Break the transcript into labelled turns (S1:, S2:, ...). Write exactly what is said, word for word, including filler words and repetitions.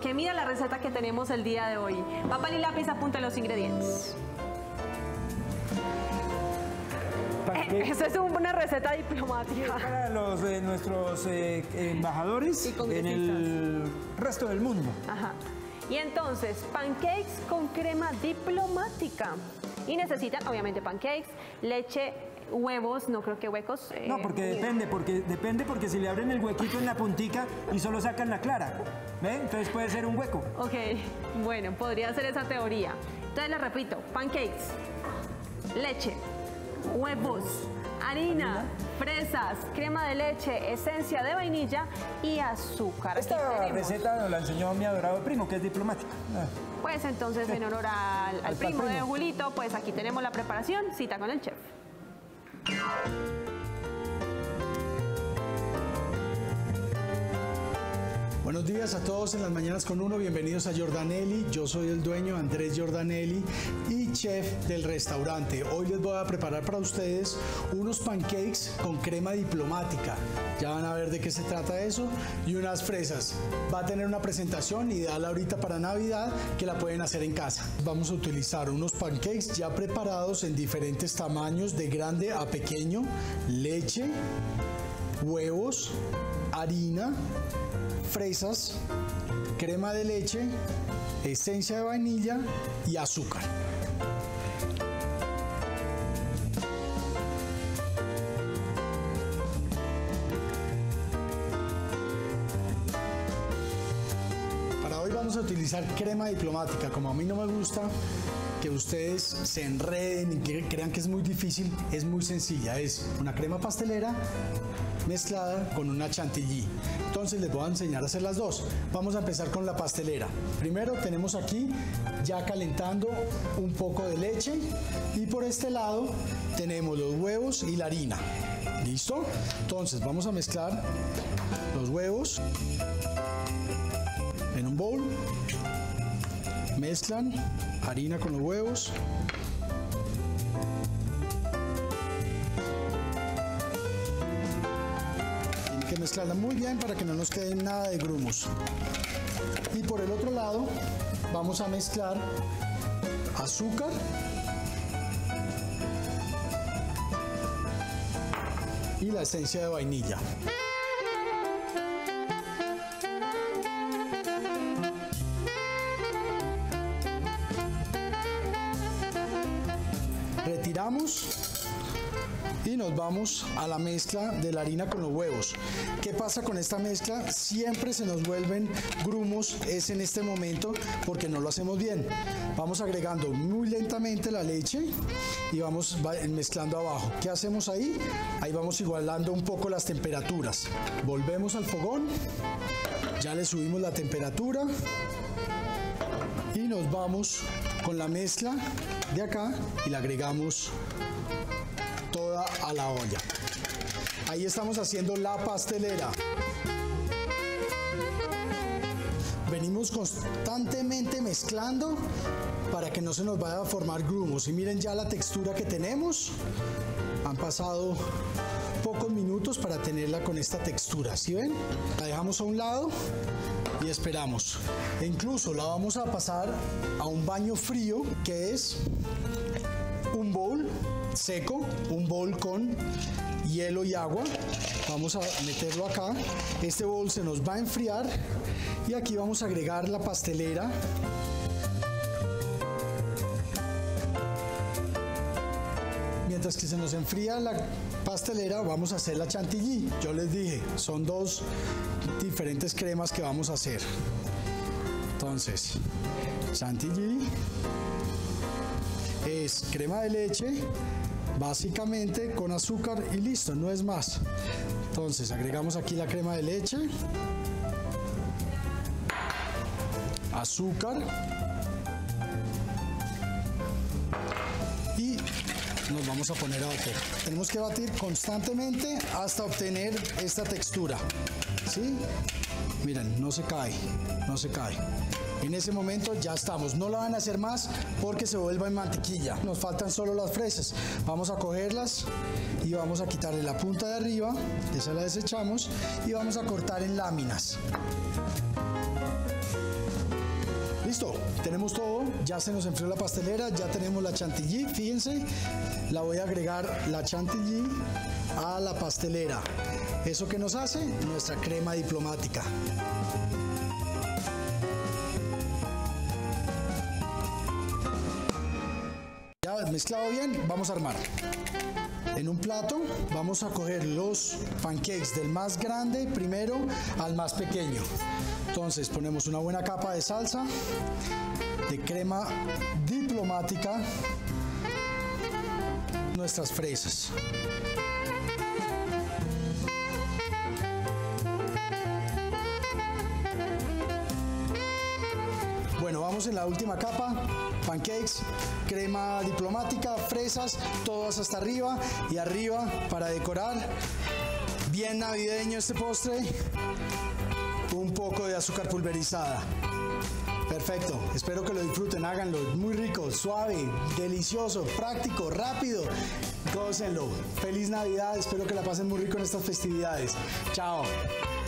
S1: porque mira la receta que tenemos el día de hoy. Papel y lápiz, apunte los ingredientes. Eh, eso es una receta diplomática.
S2: Para los, eh, nuestros eh, embajadores en el resto del mundo.
S1: Ajá. Y entonces, pancakes con crema diplomática. Y necesitan, obviamente, pancakes, leche, huevos, no creo que huecos. Eh,
S2: no, porque depende, porque depende porque si le abren el huequito en la puntica y solo sacan la clara, ¿ve? Entonces puede ser un hueco.
S1: Ok, bueno, podría ser esa teoría. Entonces les repito, pancakes, leche, huevos, harina, fresas, crema de leche, esencia de vainilla y azúcar.
S2: Esta receta nos la enseñó mi adorado primo, que es diplomático. Ah.
S1: Pues entonces, en honor al, al, al primo, primo de Julito, pues aquí tenemos la preparación, cita con el chef.
S3: Buenos días a todos en las mañanas con uno, bienvenidos a Giordanelli. Yo soy el dueño Andrés Giordanelli y chef del restaurante. Hoy les voy a preparar para ustedes unos pancakes con crema diplomática. Ya van a ver de qué se trata eso. Y unas fresas. Va a tener una presentación ideal ahorita para Navidad que la pueden hacer en casa. Vamos a utilizar unos pancakes ya preparados en diferentes tamaños de grande a pequeño, leche, huevos, harina, fresas, crema de leche, esencia de vainilla y azúcar. Para hoy vamos a utilizar crema diplomática. Como a mí no me gusta que ustedes se enreden y que crean que es muy difícil, es muy sencilla. Es una crema pastelera mezclada con una chantilly. Entonces les voy a enseñar a hacer las dos. Vamos a empezar con la pastelera. Primero tenemos aquí ya calentando un poco de leche y por este lado tenemos los huevos y la harina. ¿Listo? Entonces vamos a mezclar los huevos en un bowl. Mezclan harina con los huevos. Que mezclarla muy bien para que no nos quede nada de grumos. Y por el otro lado vamos a mezclar azúcar y la esencia de vainilla. Retiramos y nos vamos a la mezcla de la harina con los huevos. ¿Qué pasa con esta mezcla? Siempre se nos vuelven grumos, es en este momento porque no lo hacemos bien. Vamos agregando muy lentamente la leche y vamos mezclando abajo. ¿Qué hacemos ahí? Ahí vamos igualando un poco las temperaturas. Volvemos al fogón, ya le subimos la temperatura y nos vamos con la mezcla de acá y la agregamos toda a la olla. Ahí estamos haciendo la pastelera. Venimos constantemente mezclando para que no se nos vaya a formar grumos. Y miren ya la textura que tenemos. Han pasado pocos minutos para tenerla con esta textura. ¿Sí ven? La dejamos a un lado y esperamos. E incluso la vamos a pasar a un baño frío, que es un bowl seco, un bowl con hielo y agua. Vamos a meterlo acá. Este bowl se nos va a enfriar y aquí vamos a agregar la pastelera. Mientras que se nos enfría la pastelera, vamos a hacer la chantilly. Yo les dije, son dos diferentes cremas que vamos a hacer. Entonces, chantilly es crema de leche, básicamente con azúcar y listo, no es más. Entonces agregamos aquí la crema de leche, azúcar y nos vamos a poner a batir. Tenemos que batir constantemente hasta obtener esta textura. ¿Sí? Miren, no se cae, no se cae. En ese momento ya estamos. No la van a hacer más porque se vuelva en mantequilla. Nos faltan solo las fresas. Vamos a cogerlas y vamos a quitarle la punta de arriba. Esa la desechamos y vamos a cortar en láminas. Listo, tenemos todo, ya se nos enfrió la pastelera, ya tenemos la chantilly, fíjense, la voy a agregar la chantilly a la pastelera. ¿Eso qué nos hace? Nuestra crema diplomática. Ya mezclado bien, vamos a armar. En un plato vamos a coger los pancakes del más grande primero al más pequeño. Entonces ponemos una buena capa de salsa, de crema diplomática, nuestras fresas. Bueno, vamos en la última capa, pancakes, crema diplomática, fresas, todas hasta arriba y arriba para decorar. Bien navideño este postre, un poco de azúcar pulverizada. Perfecto, espero que lo disfruten, háganlo, muy rico, suave, delicioso, práctico, rápido, gócenlo. Feliz Navidad, espero que la pasen muy rico en estas festividades. Chao.